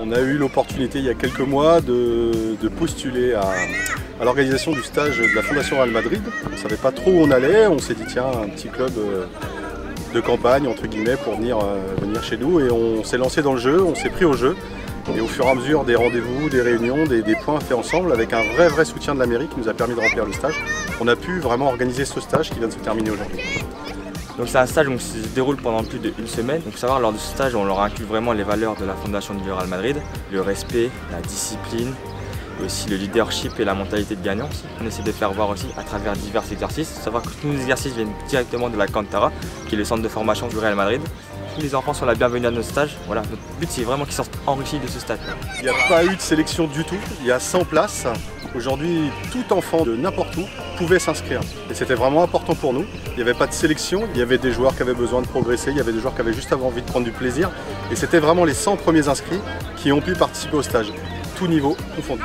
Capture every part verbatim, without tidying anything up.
On a eu l'opportunité il y a quelques mois de, de postuler à, à l'organisation du stage de la Fondation Real Madrid. On ne savait pas trop où on allait, on s'est dit tiens, un petit club de campagne entre guillemets pour venir, euh, venir chez nous, et on s'est lancé dans le jeu, on s'est pris au jeu. Et au fur et à mesure des rendez-vous, des réunions, des, des points faits ensemble, avec un vrai vrai soutien de la mairie qui nous a permis de remplir le stage, on a pu vraiment organiser ce stage qui vient de se terminer aujourd'hui. Donc c'est un stage qui se déroule pendant plus d'une semaine. Donc savoir, lors de ce stage, on leur inclut vraiment les valeurs de la Fondation du Real Madrid, le respect, la discipline, et aussi le leadership et la mentalité de gagnant. On essaie de faire voir aussi à travers divers exercices. Savoir que tous nos exercices viennent directement de la Cantera, qui est le centre de formation du Real Madrid. Tous les enfants sont la bienvenue à notre stage. Voilà, notre but c'est vraiment qu'ils sortent enrichis de ce stage. Il n'y a pas eu de sélection du tout, il y a cent places. Aujourd'hui, tout enfant de n'importe où pouvait s'inscrire. Et c'était vraiment important pour nous. Il n'y avait pas de sélection, il y avait des joueurs qui avaient besoin de progresser, il y avait des joueurs qui avaient juste envie de prendre du plaisir. Et c'était vraiment les cent premiers inscrits qui ont pu participer au stage, tout niveau confondu.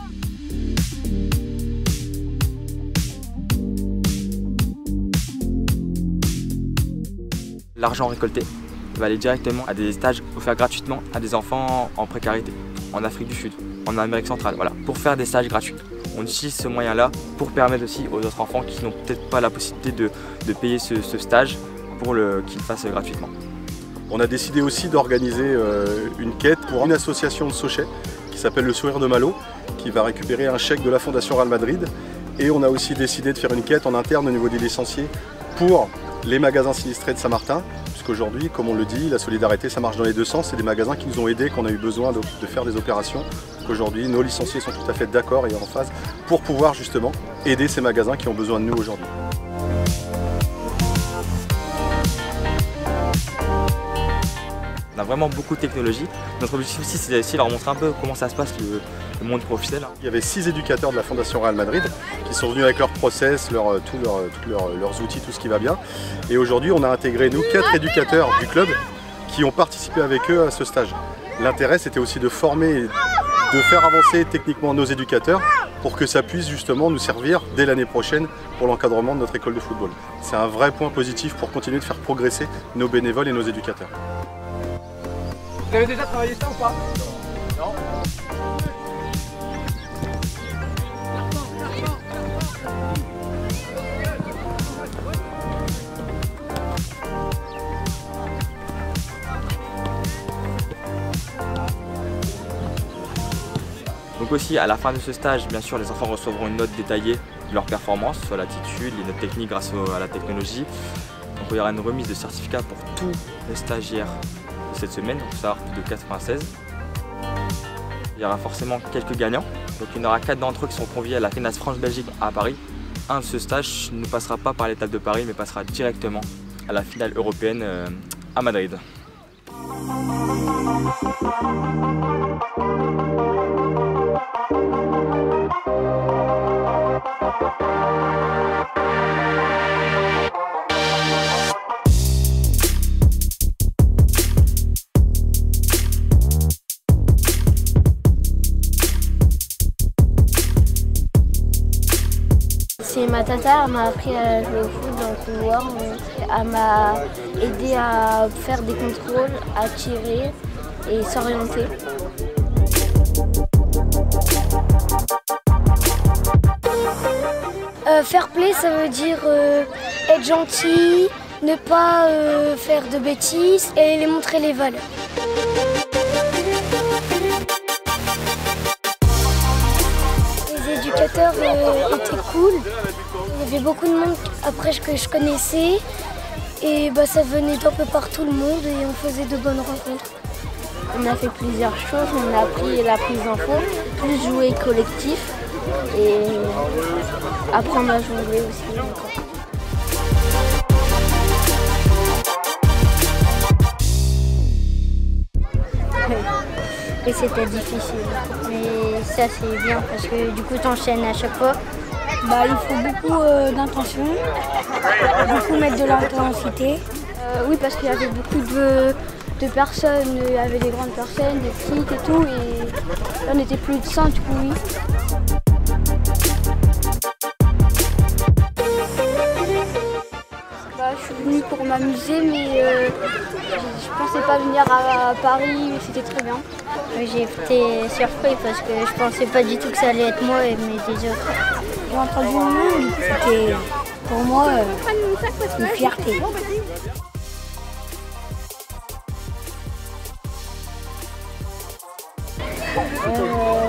L'argent récolté va aller directement à des stages offerts gratuitement à des enfants en précarité, en Afrique du Sud, en Amérique centrale, voilà, pour faire des stages gratuits. On utilise ce moyen-là pour permettre aussi aux autres enfants qui n'ont peut-être pas la possibilité de, de payer ce, ce stage pour qu'ils le fassent gratuitement. On a décidé aussi d'organiser euh, une quête pour une association de Sochet qui s'appelle le Sourire de Malo, qui va récupérer un chèque de la Fondation Real Madrid. Et on a aussi décidé de faire une quête en interne au niveau des licenciés pour les magasins sinistrés de Saint-Martin, puisqu'aujourd'hui, comme on le dit, la solidarité ça marche dans les deux sens, c'est des magasins qui nous ont aidés, qu'on a eu besoin de, de faire des opérations. Aujourd'hui, nos licenciés sont tout à fait d'accord et en phase pour pouvoir justement aider ces magasins qui ont besoin de nous aujourd'hui. On a vraiment beaucoup de technologie. Notre objectif aussi, c'est d'essayer de leur montrer un peu comment ça se passe le, le monde professionnel. Il y avait six éducateurs de la Fondation Real Madrid qui sont venus avec leur process, leur, tous leur, tout leur, leurs outils, tout ce qui va bien. Et aujourd'hui, on a intégré, nous, quatre éducateurs du club qui ont participé avec eux à ce stage. L'intérêt, c'était aussi de former, de faire avancer techniquement nos éducateurs pour que ça puisse justement nous servir dès l'année prochaine pour l'encadrement de notre école de football. C'est un vrai point positif pour continuer de faire progresser nos bénévoles et nos éducateurs. Vous avez déjà travaillé ça ou pas? Non. Donc aussi, à la fin de ce stage, bien sûr, les enfants recevront une note détaillée de leur performance, soit l'attitude, les notes techniques grâce à la technologie. Donc il y aura une remise de certificat pour tous les stagiaires de cette semaine, donc ça va plus de quatre-vingt-seize. Il y aura forcément quelques gagnants, donc il y en aura quatre d'entre eux qui sont conviés à la FINAS France-Belgique à Paris. Un de ce stage ne passera pas par l'étape de Paris, mais passera directement à la finale européenne à Madrid. C'est ma tata, elle m'a appris à jouer au foot dans le couloir. Elle m'a aidé à faire des contrôles, à tirer et s'orienter. Euh, fair play, ça veut dire euh, être gentil, ne pas euh, faire de bêtises et les montrer les valeurs. Les éducateurs euh, étaient cool. Il y avait beaucoup de monde après que je connaissais et bah, ça venait d'un peu partout le monde et on faisait de bonnes rencontres. On a fait plusieurs choses, on a appris la prise d'info, plus jouer collectif et apprendre à jongler aussi. Et c'était difficile, mais ça c'est bien parce que du coup tu enchaînes à chaque fois. Bah, il faut beaucoup euh, d'intention, beaucoup mettre de l'intensité. Euh, oui, parce qu'il y avait beaucoup de, de personnes, il y avait des grandes personnes, des petites et tout, et là on était plus de cent du coup, oui. Bah, je suis venue pour m'amuser, mais euh, je ne pensais pas venir à, à Paris, mais c'était très bien. J'ai été surpris parce que je pensais pas du tout que ça allait être moi et mais des autres. J'ai entendu mon nom, c'était pour moi euh, une fierté. Euh,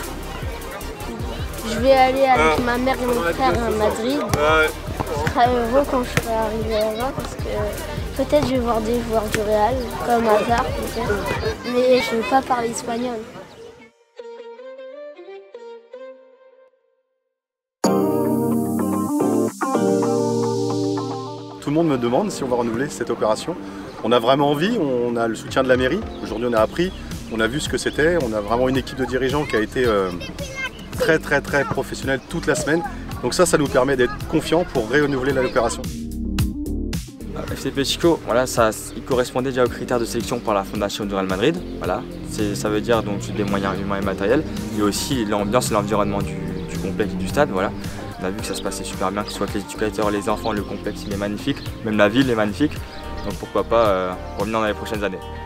je vais aller avec ma mère et mon frère à Madrid. Je serai heureux quand je serai arrivé là-bas parce que peut-être je vais voir des joueurs du Real, comme Hazard peut-être, mais je ne veux pas parler espagnol. Tout le monde me demande si on va renouveler cette opération. On a vraiment envie, on a le soutien de la mairie. Aujourd'hui on a appris, on a vu ce que c'était, on a vraiment une équipe de dirigeants qui a été euh, très très très professionnelle toute la semaine. Donc ça, ça nous permet d'être confiants pour renouveler l'opération. F C Petchico, voilà, ça, il correspondait déjà aux critères de sélection par la Fondation du Real Madrid. Voilà. Ça veut dire donc des moyens humains et matériels, et aussi l'ambiance et l'environnement du, du complexe du stade. Voilà. On a vu que ça se passait super bien, que ce soit avec les éducateurs, les enfants, le complexe il est magnifique, même la ville est magnifique. Donc pourquoi pas euh, revenir dans les prochaines années.